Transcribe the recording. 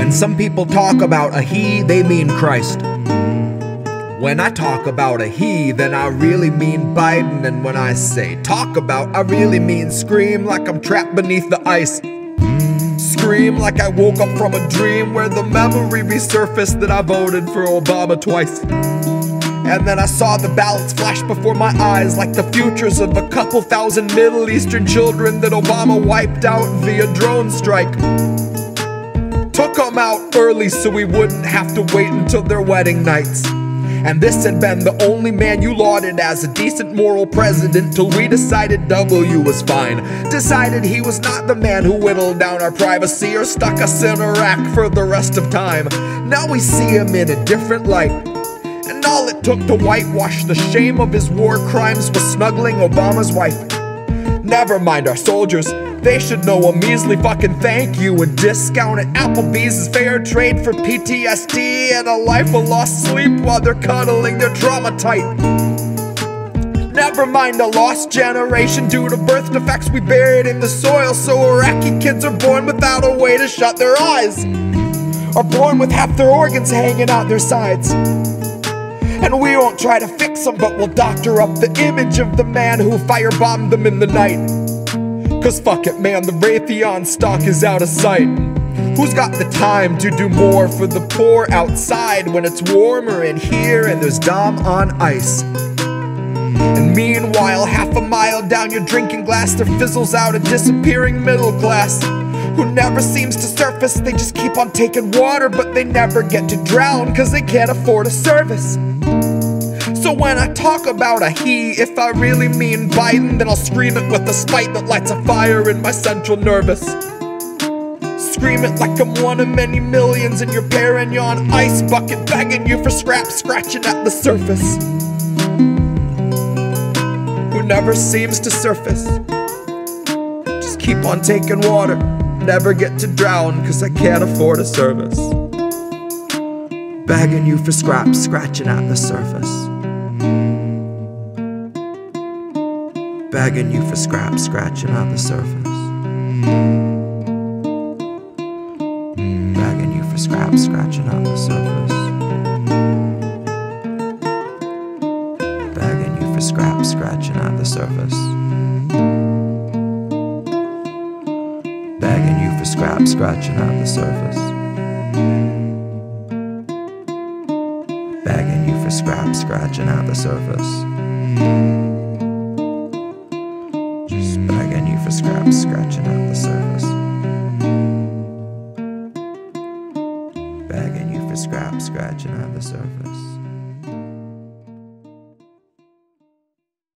When some people talk about a he, they mean Christ. When I talk about a he, then I really mean Biden. And when I say talk about, I really mean scream like I'm trapped beneath the ice. Scream like I woke up from a dream where the memory resurfaced that I voted for Obama twice. And then I saw the ballots flash before my eyes like the futures of a couple thousand Middle Eastern children that Obama wiped out via drone strike. Took them out early so we wouldn't have to wait until their wedding nights. And this had been the only man you lauded as a decent moral president till we decided W was fine. Decided he was not the man who whittled down our privacy or stuck us in Iraq for the rest of time. Now we see him in a different light. And all it took to whitewash the shame of his war crimes was snuggling Obama's wife. Never mind our soldiers, they should know a measly fucking thank you. A discount at Applebee's is fair trade for PTSD and a life of lost sleep while they're cuddling their trauma tight. Never mind a lost generation due to birth defects we buried in the soil, so Iraqi kids are born without a way to shut their eyes, are born with half their organs hanging out their sides. And we won't try to fix them, but we'll doctor up the image of the man who firebombed them in the night. Cause fuck it man, the Raytheon stock is out of sight. Who's got the time to do more for the poor outside when it's warmer in here and there's Dom on ice? And meanwhile, half a mile down your drinking glass, there fizzles out a disappearing middle class who never seems to surface. They just keep on taking water, but they never get to drown cause they can't afford a service. So when I talk about a he, if I really mean Biden, then I'll scream it with a spite that lights a fire in my central nervous. Scream it like I'm one of many millions in your Perignon ice bucket, begging you for scraps, scratching at the surface. Who never seems to surface. Just keep on taking water, never get to drown cause I can't afford a service. Begging you for scraps, scratching at the surface. Begging you for scraps, scratching at the surface. Begging you for scraps, scratching at the surface. Begging you for scraps, scratching at the surface. Begging you for scraps, scratching at the surface. Begging you for scraps, scratching at the surface. Just begging you for scraps, scratching at the surface. Begging you for scraps, scratching at the surface.